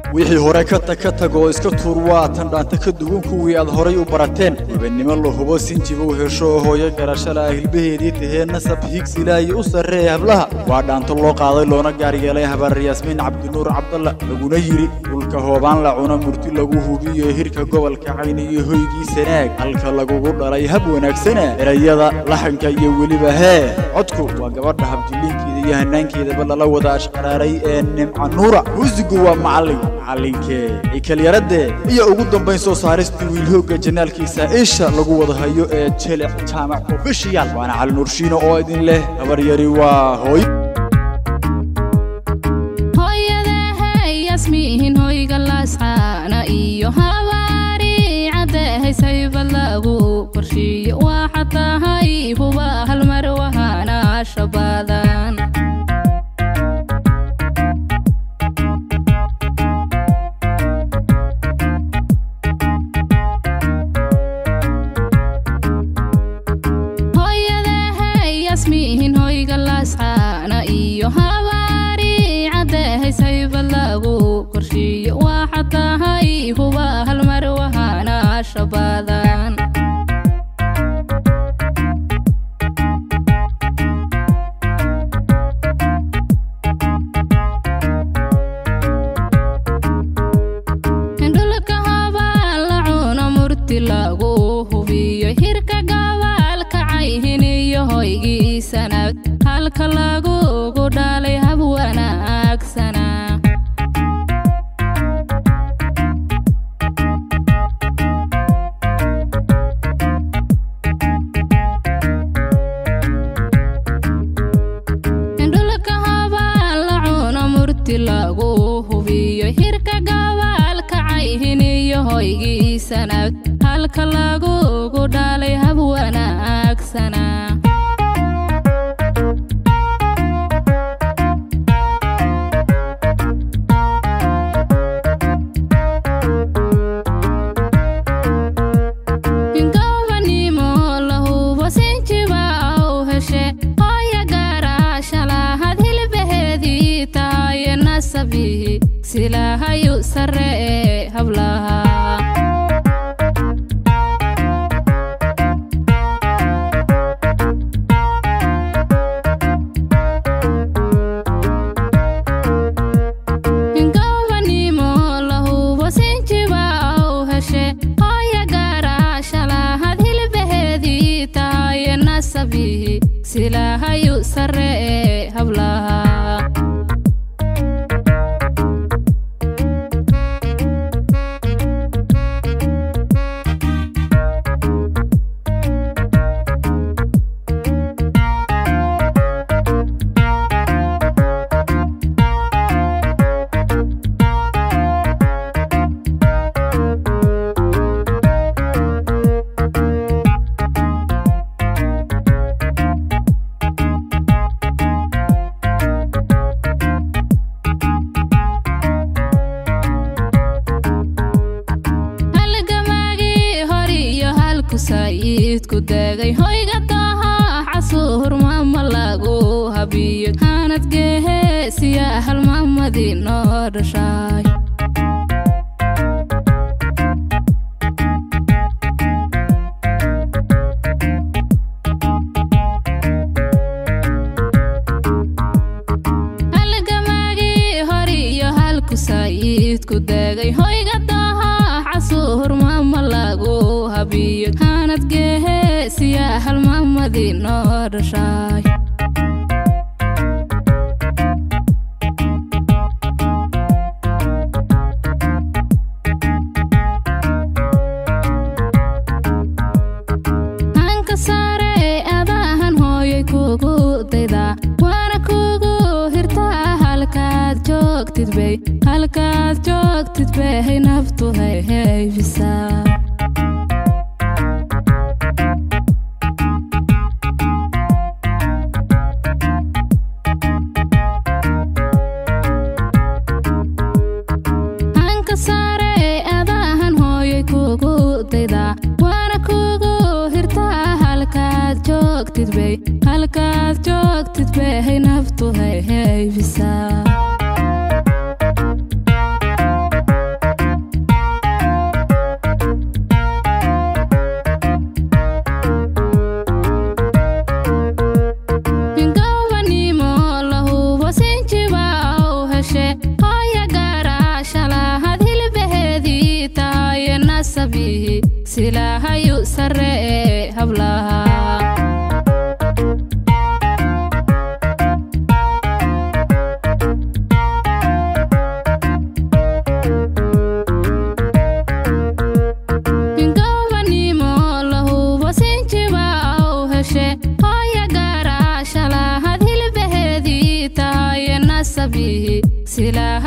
wixii hore ka tago iska turwaatan dhaanta ka duwan kuwii aad horay u barateen wabannimo la hubo sinjiga u hesho hooyo garashada hilbaheedii tahee nasab higsi ilaahay u sarreeya hablaha waa dhaanto loo qaaday loona gaar yeelay habar Yaasmiin Cabdinuur Cabdalla laguna yiri dhulka hoobaan la cuno murti lagu hubiyo hirka gobolka Cayn iyo hoygii Sanaag halka lagu dhalay hab wanaagsana erayada laxanka iyo weliba codku waa gabadha habjilinkeeda iyo hanaankeeda la wada ashqaraaray ee nimca nuura muusigu waa macallinkee ikal yarade iyo ugu dambeyn soo saarista wiil hooga janaalkiisa isha lagu wada hayo ee Jelex Jaamac official waana Cali Nuur Shiino oo idin leh habar yari waa hooy Yaasmiin hoyga laasana iyo hawaari cadeey saybalagu qorshiyo waxa tahay huba hal mar wahana shabadan Yaasmiin hoyga laasana iyo hawaari cadeey saybalagu qorshiyo waxa tahay huba hal mar wahana shabadan indulka haba la cuno murti lagu hubiyo hirka gobolka Cayn iyo hoygii Sanaag halka lagu dhalay hab wanaagsana indulka haba la cuno murti lagu hubiyo hirka gobolka Cayn iyo hoygii Sanaag halka lagu dhalay hab wanaagsana silahayu sarre hablaha ingawanimo lahu wasinjiba oo heshe hooya garashada hilbaheedii tahay nasabi silahayu sarre hablaha ku dagay hoyga taha xasuur mama lagu habiyo hanad geesiya hal mamadino dhashay halgamagi horiyo halku sayid ku dagay hoyga taha xasuur mama lagu habiyo hanad geesiya hal mamadino dhashay hanka sare adahan hooyay kugu dayda waana kugu hirtaa halkaad joogtid bay naftu hayfisaa halkaad joogtid bay naftu hayfisaa silaahayu sarree hablaha sila